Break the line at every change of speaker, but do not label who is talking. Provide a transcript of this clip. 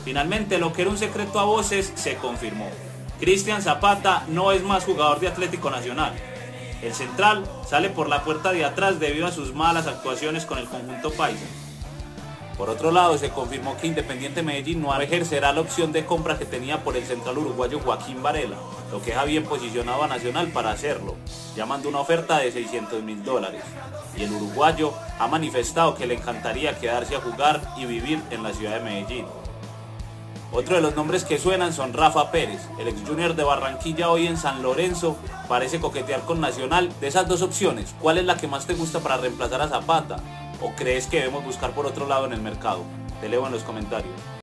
Finalmente, lo que era un secreto a voces se confirmó. Cristian Zapata no es más jugador de Atlético Nacional. El central sale por la puerta de atrás debido a sus malas actuaciones con el conjunto paisa. Por otro lado, se confirmó que Independiente Medellín no ejercerá la opción de compra que tenía por el central uruguayo Joaquín Varela, lo que deja bien posicionado a Nacional para hacerlo, llamando una oferta de $600.000. Y el uruguayo ha manifestado que le encantaría quedarse a jugar y vivir en la ciudad de Medellín. Otro de los nombres que suenan son Rafa Pérez, el ex Junior de Barranquilla hoy en San Lorenzo, parece coquetear con Nacional. De esas dos opciones, ¿cuál es la que más te gusta para reemplazar a Zapata? ¿O crees que debemos buscar por otro lado en el mercado? Te leo en los comentarios.